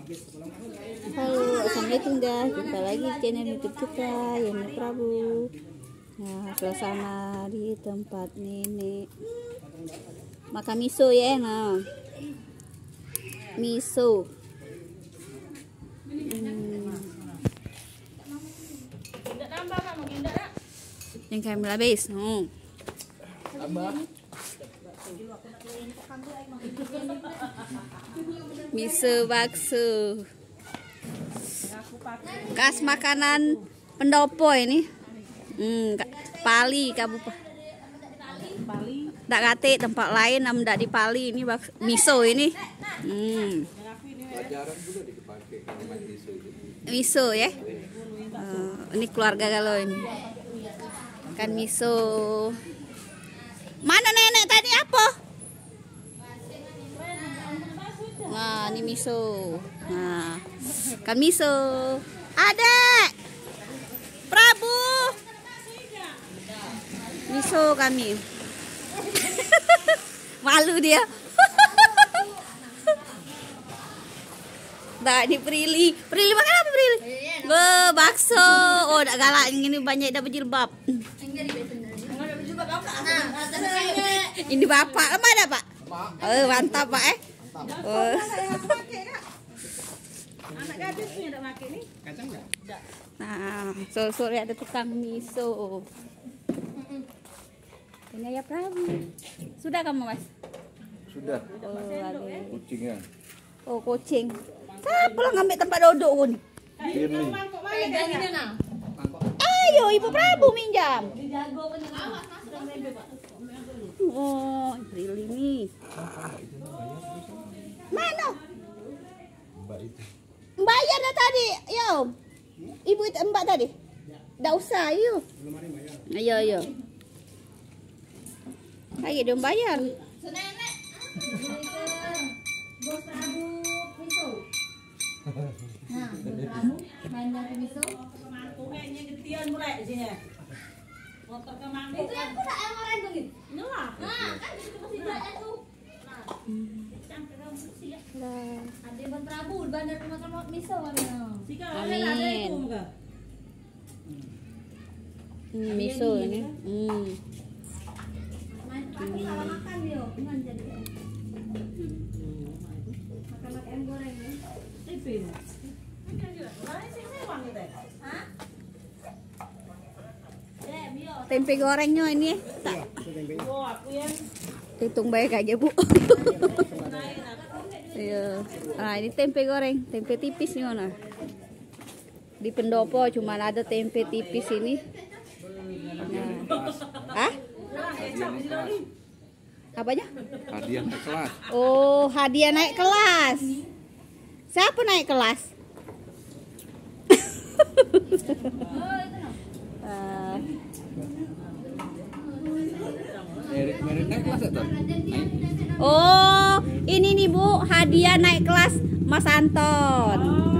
Halo, assalamualaikum guys. Jumpa lagi di channel YouTube kita, Yani Prabu. Nah, suasana di tempat nenek makan miso ya. Nah, miso. Yang kami habis. Miso bakso. Kas makanan pendopo ini. Pali kabupaten. Tak kate tempat lain nam dak di Pali ini miso ini. Miso ya. Ini keluarga kalau ini. Kan miso. Mana nenek tadi apa? Nah, ini miso. Nah, kan miso. Adek. Prabu. Miso kami. Malu dia. Nah, ini Prilly. Prilly makan apa Prilly? Bakso. Oh, dak galak ini banyak dah berjilbab. Ini bapak, mana Pak? Mantap Pak Anak gadis punya dak makan nih. Kacang enggak? Nah, sore ada tukang miso. Ini ya Prabu. Sudah kamu Mas? Sudah. Kucingnya. Oh, kucing. Siapa lah ngambil tempat duduk nih? Ayo Ibu Prabu minjam. Oh, Prilly nih. Mana? Bayar dah tadi, yo. Ibu itu Mbak tadi. Dah usah, yuk. Ayo. Ayo dong bayar. Nenek. Bos Prabu miso. Nah, Bos Prabu main dari miso. Kemangku kayaknya getian mulai di sini. Motor kemangku. Itu aku tak yang orang tuh gitu. Nah, kan itu masih ada tuh. Nah, ada Bos Prabu bandar makan miso warna. Amin. Miso ini. Makan dia, bukan jadi. Makan goreng ya. Tempe gorengnya ini tak. Hitung baik aja Bu. Iya. Nah ini tempe goreng, tempe tipis nih mana? Di pendopo cuma ada tempe tipis ini. Nah. Apanya? Hadiah naik kelas. Oh, hadiah naik kelas. Siapa naik kelas? Naik kelas atau? Oh, ini nih Bu, hadiah naik kelas Mas Anton.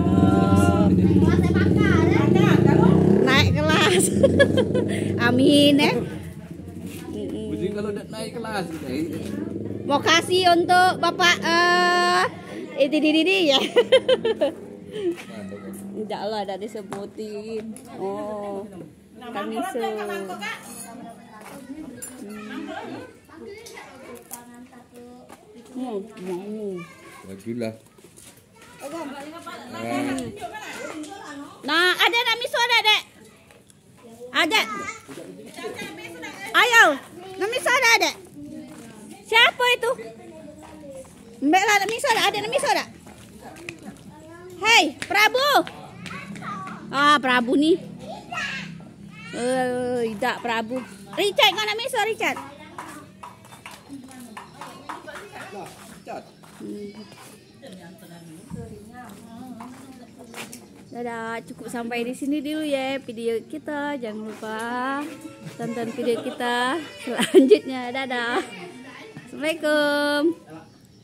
Naik kelas. Amin ya. Kalau udah naik kelas mau kasih untuk Bapak itu diri ya. Enggak lah, ada disebutin. Oh, kan miso. Bagilah. Nah, ada nak miso ada, Dek? Ada. Ayo, nak miso ada. Siapa itu? Mbak lah, nak miso ada nak miso ada. Hei, Prabu. Ah, Prabu nih. Tidak Prabu. Richard, mana miso Richard? Dadah, cukup sampai di sini dulu ya video kita. Jangan lupa tonton video kita selanjutnya. Dadah. Assalamualaikum.